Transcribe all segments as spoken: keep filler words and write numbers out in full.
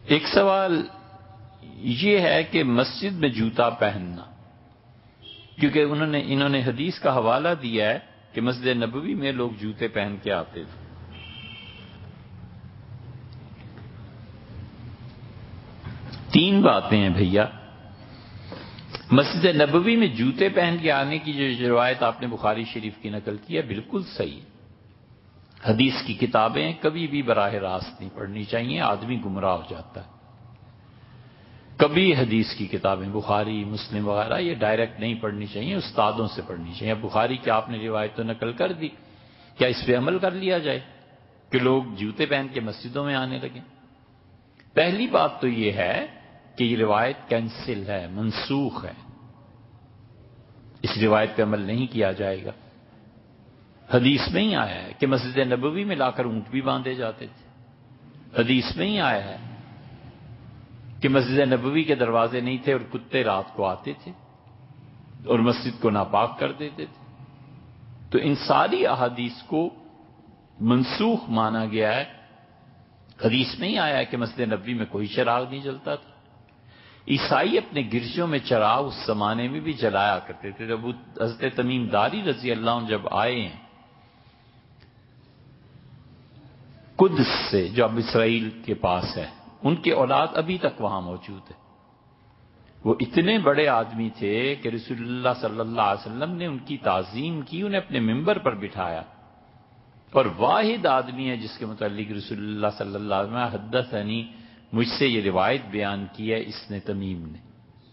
ایک سوال یہ ہے کہ مسجد میں جوتا پہننا، کیونکہ انہوں نے انہوں نے حدیث کا حوالہ دیا ہے کہ مسجد نبوی میں لوگ جوتے پہن کے آتے تھے۔ تین باتیں ہیں بھیا۔ مسجد نبوی میں جوتے پہن کے آنے کی جو روایت آپ نے بخاری شریف کی نقل کی ہے بالکل صحیح ہے۔ حدیث کی کتابیں کبھی بھی براہ راست نہیں پڑھنی چاہیے، آدمی گمراہ ہو جاتا ہے۔ کبھی حدیث کی کتابیں بخاری مسلم وغیرہ یہ ڈائریکٹ نہیں پڑھنی چاہیے، استادوں سے پڑھنی چاہیے۔ اب بخاری کی آپ نے روایت تو نقل کر دی، کیا اس پہ عمل کر لیا جائے کہ لوگ جوتے پہن کے مسجدوں میں آنے لگیں؟ پہلی بات تو یہ ہے کہ یہ روایت کینسل ہے، منسوخ ہے، اس روایت پہ عمل نہیں کیا جائے گا۔ حدیث میں ہی آیا ہے کہ مسجد نبوی میں لا کر اونٹ بھی باندھے جاتے تھے، حدیث میں ہی آیا ہے کہ مسجد نبوی کے دروازے نہیں تھے اور کتے رات کو آتے تھے اور مسجد کو ناپاک کر دیتے تھے۔ تو ان ساری احادیث کو منسوخ مانا گیا ہے۔ حدیث میں ہی آیا ہے کہ مسجد نبوی میں کوئی چراغ نہیں جلتا تھا۔ عیسائی اپنے گرجوں میں چراغ اس زمانے میں بھی جلایا کرتے تھے۔ جب حضرت تمیم داری رضی اللہ عنہ جب آئے ہیں قدس سے، جو اب اسرائیل کے پاس ہے، ان کے اولاد ابھی تک وہاں موجود ہے۔ وہ اتنے بڑے آدمی تھے کہ رسول اللہ صلی اللہ علیہ وسلم نے ان کی تعظیم کی، انہیں اپنے منبر پر بٹھایا، اور واحد آدمی ہے جس کے متعلق رسول اللہ صلی اللہ علیہ وسلم حدثنی، مجھ سے یہ روایت بیان کی ہے اس نے، تمیم نے۔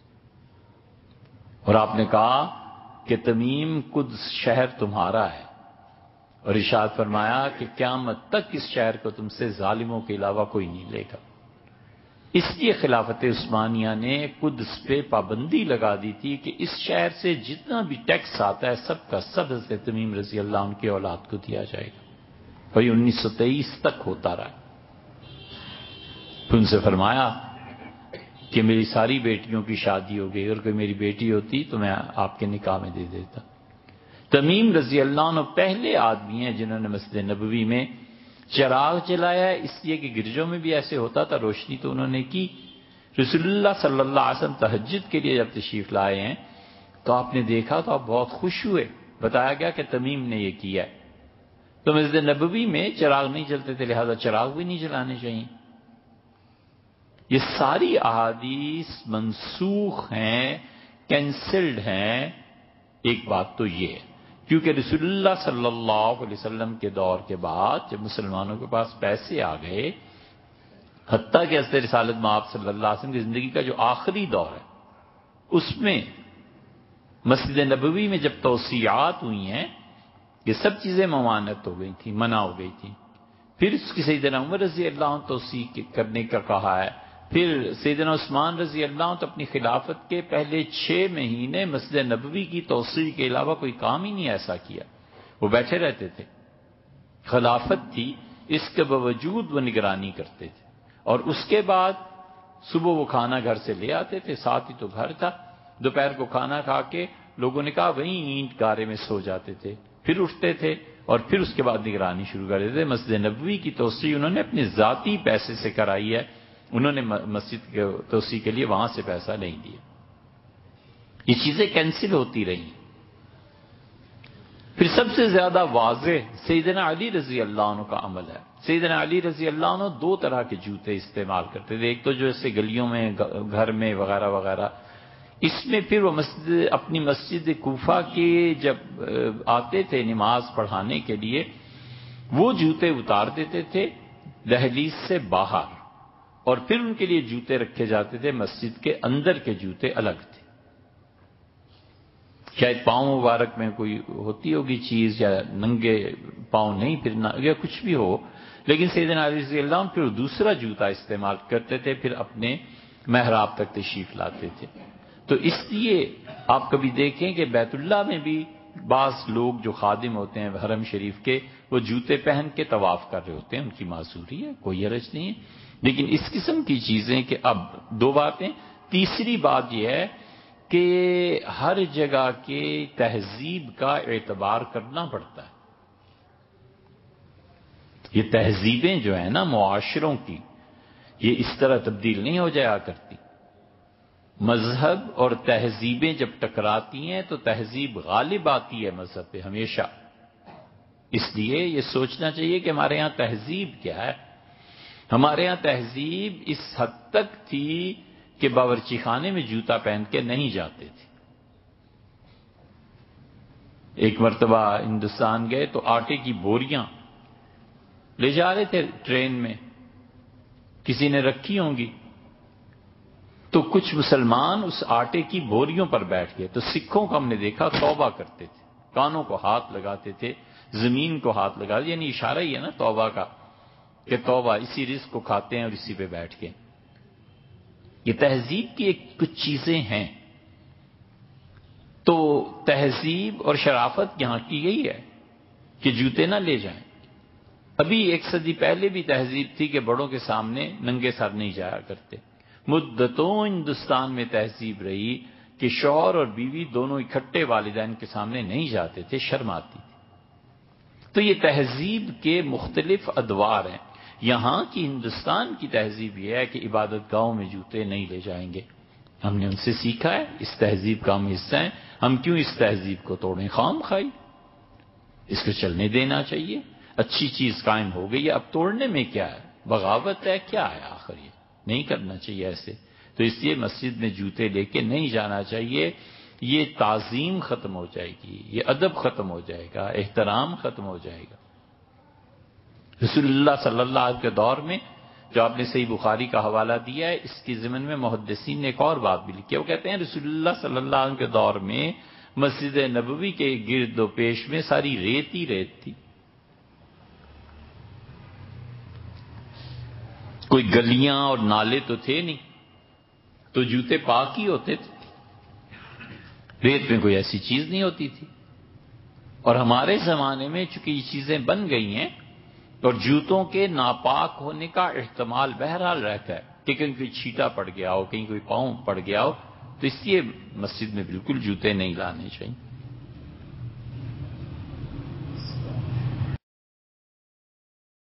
اور آپ نے کہا کہ تمیم قدس شہر تمہارا ہے، اور ارشاد فرمایا کہ قیامت تک اس شہر کو تم سے ظالموں کے علاوہ کوئی نہیں لے گا۔ اس لیے خلافت عثمانیہ نے قدس پہ پابندی لگا دی تھی کہ اس شہر سے جتنا بھی ٹیکس آتا ہے سب کا سب حضرت تمیم رضی اللہ عنہ کی اولاد کو دیا جائے گا، اور یہ انیس سو تیئیس تک ہوتا رہا۔ پھر ان سے فرمایا کہ میری ساری بیٹیوں کی شادی ہو گئی، اگر کوئی میری بیٹی ہوتی تو میں آپ کے نکاح میں دے دیتا۔ تمیم رضی اللہ عنہ پہلے آدمی ہیں جنہوں نے مسجد نبوی میں چراغ جلایا ہے، اس لیے کہ گرجوں میں بھی ایسے ہوتا تھا، روشنی تو انہوں نے کی۔ رسول اللہ صلی اللہ علیہ وسلم تہجد کے لیے جب تشریف لائے ہیں تو آپ نے دیکھا تو آپ بہت خوش ہوئے، بتایا گیا کہ تمیم نے یہ کیا ہے۔ تو مسجد نبوی میں چراغ نہیں جلتے تھے، لہذا چراغ بھی نہیں جلانے چاہیے۔ یہ ساری احادیث منسوخ ہیں، کینسلڈ ہیں۔ ایک بات تو یہ ہے کیونکہ رسول اللہ صلی اللہ علیہ وسلم کے دور کے بعد جب مسلمانوں کے پاس پیسے آ گئے، حتیٰ کہ حضرت رسالت مآب صلی اللہ علیہ وسلم کی زندگی کا جو آخری دور ہے اس میں مسجد نبوی میں جب توسیعات ہوئی ہیں یہ سب چیزیں ممانعت ہو گئی تھیں، منع ہو گئی تھیں۔ پھر اس کی سیدنا عمر رضی اللہ عنہ توسیع کرنے کا کہا ہے، پھر سیدنا عثمان رضی اللہ عنہ تو اپنی خلافت کے پہلے چھ مہینے مسجد نبوی کی توسیع کے علاوہ کوئی کام ہی نہیں ایسا کیا، وہ بیٹھے رہتے تھے۔ خلافت تھی، اس کے باوجود وہ نگرانی کرتے تھے، اور اس کے بعد صبح وہ کھانا گھر سے لے آتے تھے، ساتھ ہی تو گھر تھا، دوپہر کو کھانا کھا کے لوگوں نے کہا وہیں اینٹ گارے میں سو جاتے تھے، پھر اٹھتے تھے اور پھر اس کے بعد نگرانی شروع کر دیتے تھے۔ مسجد نبوی کی توسیع انہوں نے اپنے ذاتی پیسے سے کرائی ہے، انہوں نے مسجد کے توسیع کے لیے وہاں سے پیسہ نہیں دیا۔ یہ چیزیں کینسل ہوتی رہی۔ پھر سب سے زیادہ واضح سیدنا علی رضی اللہ عنہ کا عمل ہے۔ سیدنا علی رضی اللہ عنہ دو طرح کے جوتے استعمال کرتے تھے، ایک تو جو ایسے گلیوں میں گھر میں وغیرہ وغیرہ، اس میں پھر وہ مسجد اپنی مسجد کوفہ کے جب آتے تھے نماز پڑھانے کے لیے وہ جوتے اتار دیتے تھے دہلیز سے باہر، اور پھر ان کے لیے جوتے رکھے جاتے تھے مسجد کے اندر کے جوتے الگ تھے۔ شاید پاؤں مبارک میں کوئی ہوتی ہوگی چیز یا ننگے پاؤں نہیں پھرنا یا کچھ بھی ہو، لیکن سیدنا علی رضی اللہ عنہ پھر دوسرا جوتا استعمال کرتے تھے، پھر اپنے محراب تک تشریف لاتے تھے۔ تو اس لیے آپ کبھی دیکھیں کہ بیت اللہ میں بھی بعض لوگ جو خادم ہوتے ہیں حرم شریف کے وہ جوتے پہن کے طواف کر رہے ہوتے ہیں، ان کی معذوری ہے، کوئی حرج نہیں ہے، لیکن اس قسم کی چیزیں کہ اب دو باتیں۔ تیسری بات یہ ہے کہ ہر جگہ کے تہذیب کا اعتبار کرنا پڑتا ہے۔ یہ تہذیبیں جو ہیں نا معاشروں کی، یہ اس طرح تبدیل نہیں ہو جایا کرتی۔ مذہب اور تہذیبیں جب ٹکراتی ہیں تو تہذیب غالب آتی ہے مذہب پہ ہمیشہ۔ اس لیے یہ سوچنا چاہیے کہ ہمارے ہاں تہذیب کیا ہے۔ ہمارے ہاں تہذیب اس حد تک تھی کہ باورچی خانے میں جوتا پہن کے نہیں جاتے تھے۔ ایک مرتبہ ہندوستان گئے تو آٹے کی بوریاں لے جا رہے تھے ٹرین میں، کسی نے رکھی ہوں گی، تو کچھ مسلمان اس آٹے کی بوریوں پر بیٹھ گئے، تو سکھوں کو ہم نے دیکھا توبہ کرتے تھے، کانوں کو ہاتھ لگاتے تھے، زمین کو ہاتھ لگا، یعنی اشارہ ہی ہے نا توبہ کا کہ توبہ، اسی رزق کو کھاتے ہیں اور اسی پہ بیٹھ کے۔ یہ تہذیب کی ایک کچھ چیزیں ہیں۔ تو تہذیب اور شرافت یہاں کی گئی ہے کہ جوتے نہ لے جائیں۔ ابھی ایک صدی پہلے بھی تہذیب تھی کہ بڑوں کے سامنے ننگے سر نہیں جایا کرتے۔ مدتوں ہندوستان میں تہذیب رہی کہ شوہر اور بیوی دونوں اکٹھے والدین کے سامنے نہیں جاتے تھے، شرم آتی تھی۔ تو یہ تہذیب کے مختلف ادوار ہیں۔ یہاں کی ہندوستان کی تہذیب یہ ہے کہ عبادت گاہوں میں جوتے نہیں لے جائیں گے۔ ہم نے ان سے سیکھا ہے، اس تہذیب کا ہم حصہ ہیں، ہم کیوں اس تہذیب کو توڑیں؟ خام خائی اس کو چلنے دینا چاہیے۔ اچھی چیز قائم ہو گئی ہے، اب توڑنے میں کیا ہے؟ بغاوت ہے کیا ہے آخر؟ یہ نہیں کرنا چاہیے ایسے۔ تو اس لیے مسجد میں جوتے لے کے نہیں جانا چاہیے۔ یہ تعظیم ختم ہو جائے گی، یہ ادب ختم ہو جائے گا، احترام ختم ہو جائے گا۔ رسول اللہ صلی اللہ علیہ وسلم کے دور میں جو آپ نے صحیح بخاری کا حوالہ دیا ہے، اس کی ضمن میں محدثین نے ایک اور بات بھی لکھی ہے۔ وہ کہتے ہیں رسول اللہ صلی اللہ علیہ وسلم کے دور میں مسجد نبوی کے گرد و پیش میں ساری ریت ہی ریت تھی، کوئی گلیاں اور نالے تو تھے نہیں، تو جوتے پاک ہی ہوتے تھے، ریت میں کوئی ایسی چیز نہیں ہوتی تھی۔ اور ہمارے زمانے میں چونکہ یہ چیزیں بن گئی ہیں اور جوتوں کے ناپاک ہونے کا احتمال بہرحال رہتا ہے کہ کہیں کوئی چھیٹا پڑ گیا ہو، کہیں کوئی پاؤں پڑ گیا ہو، تو اس لیے مسجد میں بالکل جوتے نہیں لانے چاہیے۔